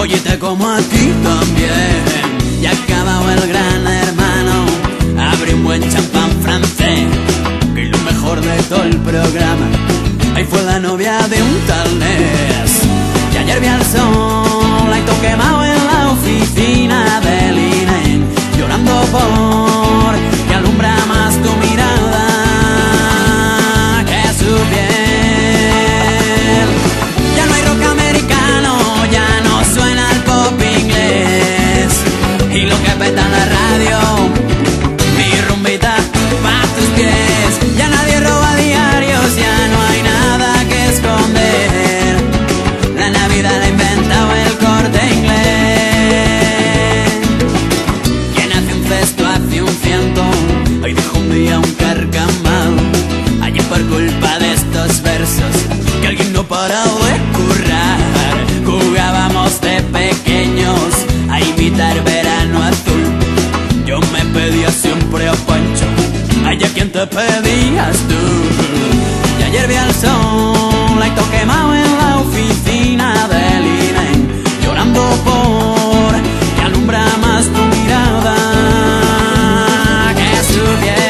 Oye, como a ti también. Ya acabado el Gran Hermano, abre un buen champán francés, que lo mejor de todo el programa, ahí fue la novia de un tal Nes. Y ayer vi al sol, ahí todo quemado en la oficina del INE, llorando por que alumbra más tu mirada que su piel. Ya no hay rock americano, ya no suena el pop inglés, y lo que peta en la radio, mi rumbita pa' tus pies. Ya nadie roba diarios, ya no hay nada que esconder, la Navidad la ha inventado el Corte Inglés. Quien hace un cesto hace un ciento, hoy dijo un día un carcamal, allí por culpa de estos versos que alguien no paraba de currar. Jugábamos de pequeños a imitar Verano Azul, yo me pedía siempre a Pancho, allá quien te pedías tú. Y ayer vi al sol, ahí todo quemado en la oficina del INE, llorando por que alumbra más tu mirada que su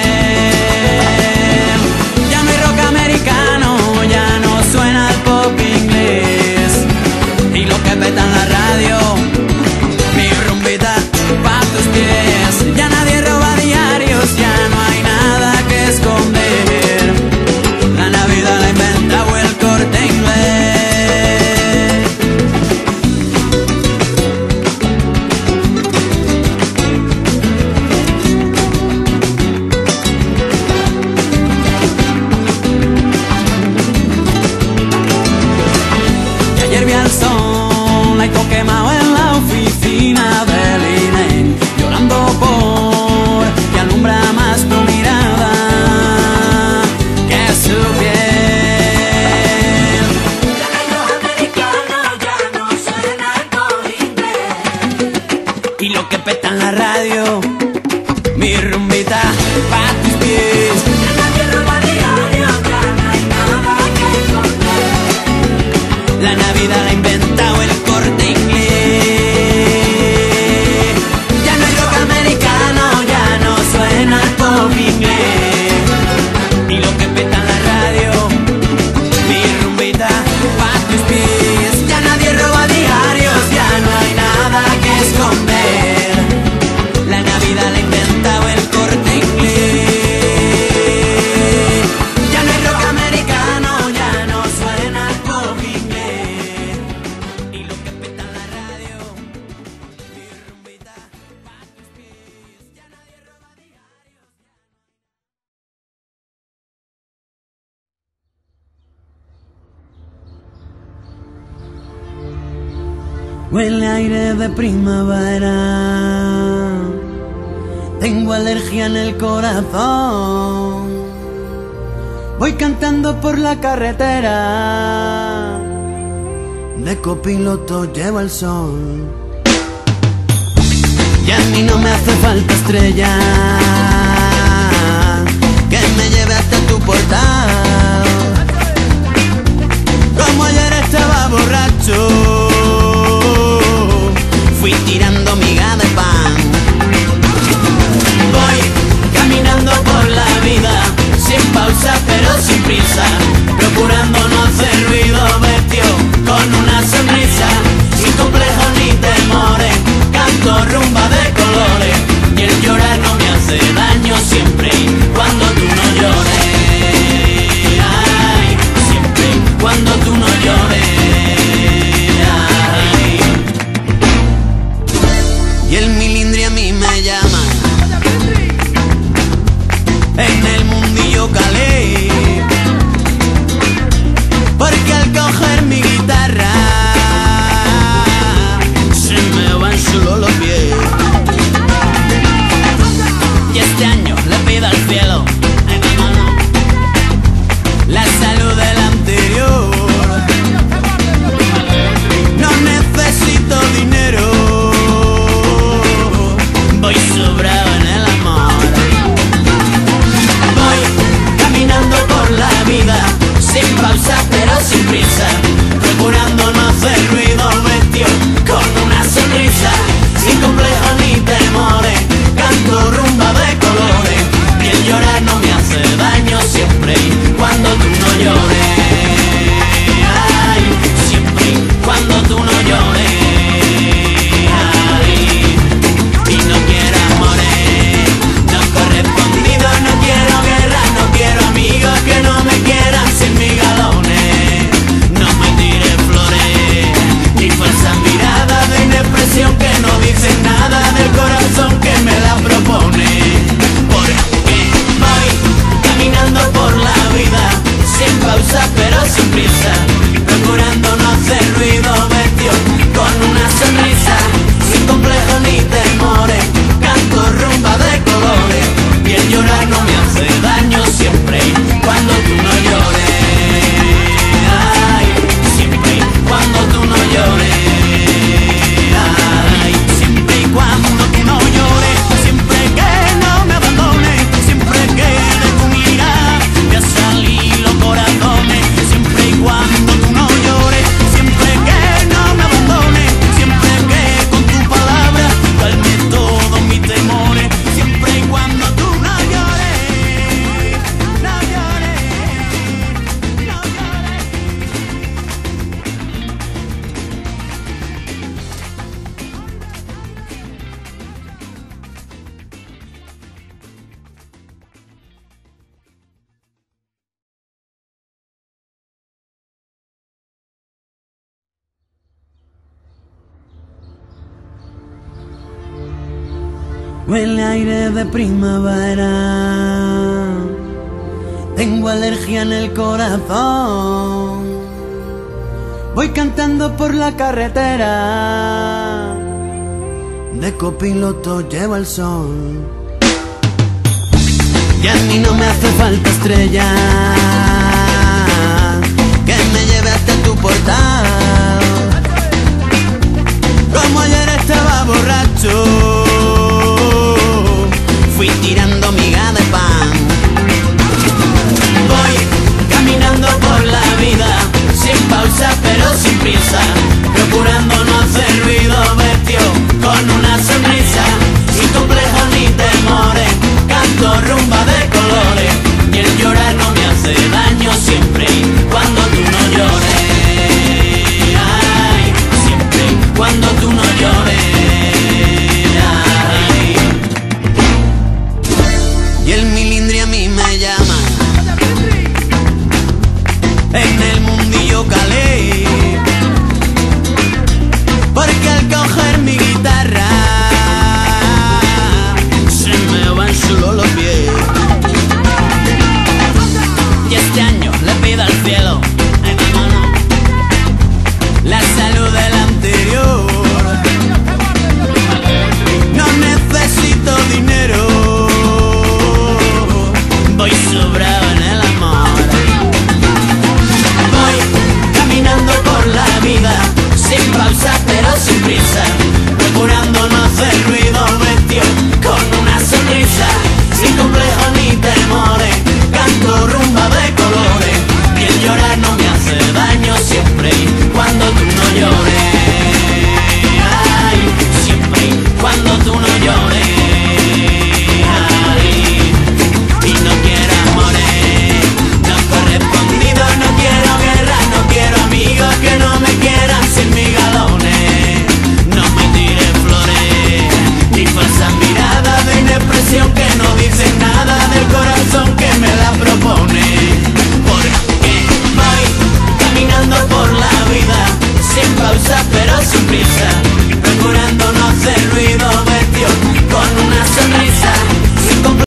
piel. Ya no hay rock americano, ya no suena el pop inglés, y lo que peta en la radio, mi rumbita pa' tus pies. Ya nadie roba diarios, ya no hay nada que esconder, la Navidad la ha inventado el Corte Inglés. Y ayer vi al sol, ahí todo quemado en la oficina del INE, llorando por que alumbra más tu mirada que su piel. Ya no hay rock americano, ya no suena el pop inglés, Y lo que peta en la radio, mi rumbita pa' tus pies. ya nadie roba diarios, ya no hay nada que esconder, La Navidad la ha inventado el Corte Inglés. Ya no hay rock americano, ya no suena el pop inglés, y lo que peta en la radio, mi rumbita pa' tus pies. Ya nadie roba diarios, ya no hay nada que esconder, la Navidad la ha inventado el Corte Inglés. Ya no hay rock americano, ya no suena el pop inglés, y lo que peta en la radio, mi rumbita pa' tus pies. Ya nadie roba diarios. Huele aire de primavera, tengo alergia en el corazón, voy cantando por la carretera, de copiloto llevo el sol. Y a mí no me hace falta estrella que me lleve hasta tu portal, como ayer estaba borracho, fui tirando miga de pan. Voy caminando por la vida, sin pausa pero sin prisa, procurando no hacer ruido, vestido con una sonrisa, sin complejos ni temores, canto rumba de colores, y el llorar no me hace daño siempre cuando tú no llores. Ay, siempre cuando tú no llores. Y el milindri a mí me llama, en el mundillo calé, porque al coger mi guitarra se me van solo los pies. Y este año le pido al cielo, ay, vámonos, la salud del anterior. No necesito dinero, voy sobrado en el amor. Voy caminando por la vida, sin pausa pero sin prisa, procurando no hacer ruido, vestido con una risa, procurando no hacer ruido, vestido con una sonrisa, sin complejos ni temores, canto rumba de colores, y el llorar no me hace daño siempre y cuando tú no llores. Ay, siempre y cuando tú no llores. Ay, siempre y cuando tú no llores, siempre que no me abandones, siempre que de tu mirada me ha salido los corazones, siempre y cuando tú no llores, siempre que no me abandones, siempre que con tu palabra calme todos mis temores, siempre y cuando tú no llores, no llores, no llores. Huele aire de primavera, tengo alergia en el corazón, voy cantando por la carretera, de copiloto llevo el sol, y a mí no me hace falta estrella que me lleve hasta tu portal, como ayer estaba borracho